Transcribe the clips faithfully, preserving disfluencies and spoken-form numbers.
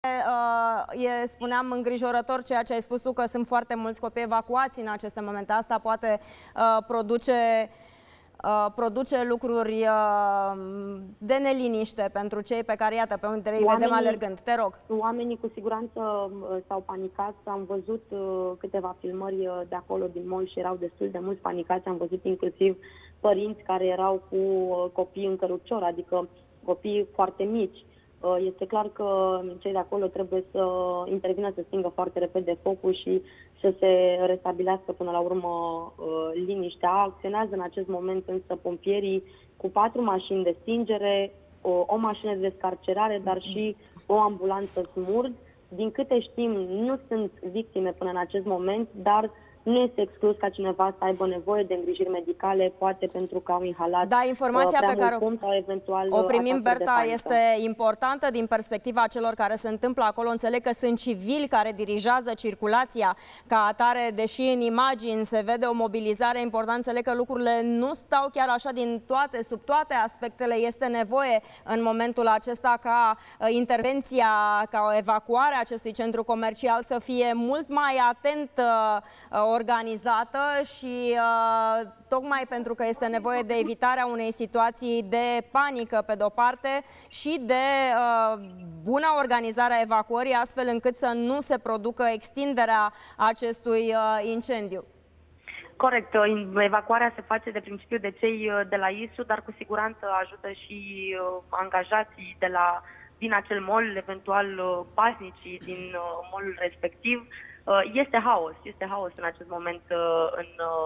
E, spuneam, îngrijorător ceea ce ai spus tu, că sunt foarte mulți copii evacuați în aceste momente. Asta poate uh, produce, uh, produce lucruri uh, de neliniște pentru cei pe care, iată, pe unde îi vedem alergând. Te rog. Oamenii cu siguranță s-au panicat. Am văzut uh, câteva filmări de acolo, din mall, și erau destul de mulți panicați. Am văzut inclusiv părinți care erau cu uh, copii în cărucior, adică copii foarte mici. Este clar că cei de acolo trebuie să intervină, să stingă foarte repede focul și să se restabilească până la urmă liniștea. Acționează în acest moment însă pompierii cu patru mașini de stingere, o, o mașină de descarcerare, dar și o ambulanță SMURD. Din câte știm, nu sunt victime până în acest moment, dar nu este exclus ca cineva să aibă nevoie de îngrijiri medicale, poate pentru că au inhalat. Da, informația uh, pe care o, sau eventual o primim, Berta, este importantă din perspectiva celor care se întâmplă acolo. Înțeleg că sunt civili care dirigează circulația ca atare, deși în imagini se vede o mobilizare importantă. Înțeleg că lucrurile nu stau chiar așa din toate, sub toate aspectele. Este nevoie în momentul acesta ca uh, intervenția, ca o evacuare a acestui centru comercial să fie mult mai atent uh, organizată și uh, tocmai pentru că este nevoie de evitarea unei situații de panică pe de-o parte și de uh, bună organizare a evacuării, astfel încât să nu se producă extinderea acestui uh, incendiu. Corect. Evacuarea se face de principiu de cei de la I S U, dar cu siguranță ajută și uh, angajații de la, din acel mall, eventual uh, pasnicii din uh, mall respectiv. Este haos, este haos în acest moment în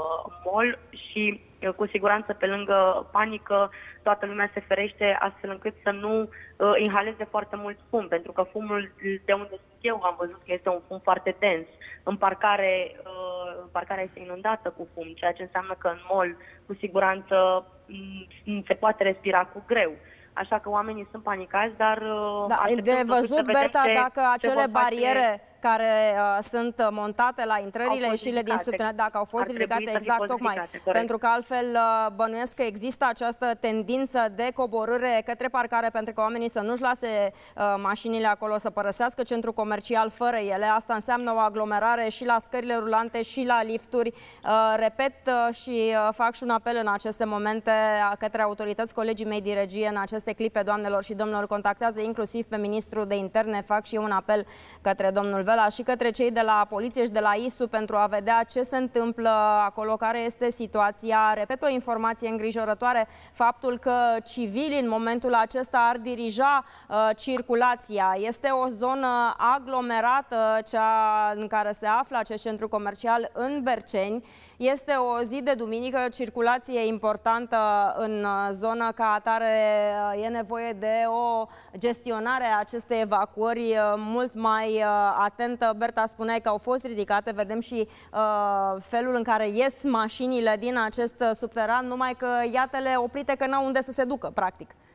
mall și cu siguranță pe lângă panică toată lumea se ferește astfel încât să nu inhaleze foarte mult fum, pentru că fumul de unde sunt eu am văzut că este un fum foarte dens. În parcare, parcarea este inundată cu fum, ceea ce înseamnă că în mall cu siguranță se poate respira cu greu. Așa că oamenii sunt panicați, dar... Da, e de văzut, Berta, dacă acele bariere care uh, sunt montate la intrările și ieșirile din subteran, dacă au fost ridicate, exact, tocmai, pentru că altfel uh, bănuiesc că există această tendință de coborâre către parcare, pentru că oamenii să nu-și lase uh, mașinile acolo, să părăsească centrul comercial fără ele. Asta înseamnă o aglomerare și la scările rulante și la lifturi. Uh, repet uh, și uh, fac și un apel în aceste momente către autorități, colegii mei din regie, în aceste clipe, doamnelor și domnilor, contactează inclusiv pe ministrul de interne, fac și eu un apel către domnul Vela și către cei de la poliție și de la I S U pentru a vedea ce se întâmplă acolo, care este situația. Repet, o informație îngrijorătoare, faptul că civilii în momentul acesta ar dirija uh, circulația. Este o zonă aglomerată, cea în care se află acest centru comercial în Berceni. Este o zi de duminică, circulație importantă în zonă, ca atare e nevoie de o gestionare a acestei evacuări mult mai atentă. Berta, spuneai că au fost ridicate, vedem și uh, felul în care ies mașinile din acest subteran, numai că iată-le oprite, că n-au unde să se ducă, practic.